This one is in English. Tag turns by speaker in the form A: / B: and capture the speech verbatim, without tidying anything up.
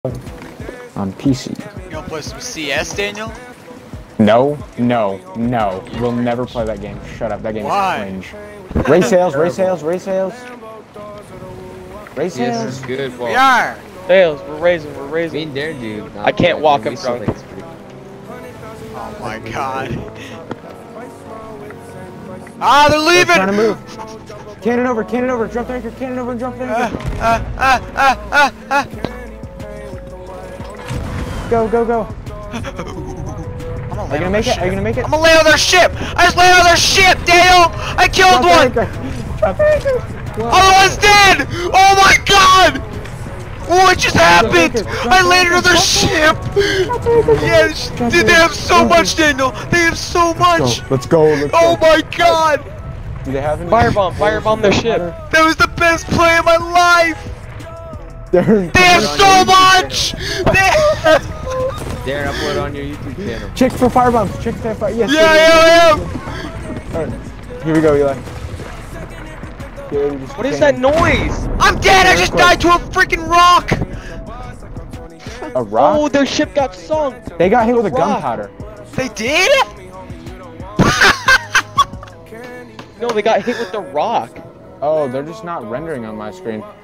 A: on P C.
B: You wanna play some C S, Daniel?
A: No, no, no. We'll never play that game. Shut up. That game
B: Why?
A: is cringe. Race sales, race sales, race sales. Race
C: Yes,
A: sales.
C: is good.
B: We are!
D: Sales, we're raising, we're raising.
C: Me and Dare do.
D: I can't walk, I'm drunk.
B: Oh my god. Ah, they're
A: They're
B: leaving!
A: trying to move. Cannon over, cannon over, drop the anchor, cannon over and drop the anchor.
B: Ah, ah, ah, ah, ah.
A: Go, go, go.
B: I'm gonna
A: Are
B: land
A: you gonna
B: on
A: make
B: their
A: it? Are you gonna make it?
B: I'm gonna land on their ship! I just landed on their ship, Daniel! I killed
A: Drop the
B: one!
A: anchor. Drop the anchor.
B: Other one's dead! Oh my god! What just happened? I landed on their ship! Yes, dude, they have so much, Daniel! They have so much!
A: Let's go, let's go.
B: Oh my god!
A: Do they have any?
D: Firebomb, firebomb their ship.
B: That was the best play of my life!
A: They're
B: They have so much! They
C: Dare upload on your YouTube channel.
A: Check for firebombs. Check for fire. Yes.
B: Yeah,
A: yes,
B: yeah,
A: yes. Alright. Here we go, Eli. Good, just
D: What is
A: cannon.
D: that noise?
B: I'm dead! I just died to a freaking rock!
A: A rock?
D: Oh, their ship got sunk.
A: They got hit with a
D: rock.
A: gunpowder.
B: They did?
D: No, they got hit with the rock.
A: Oh, they're just not rendering on my screen.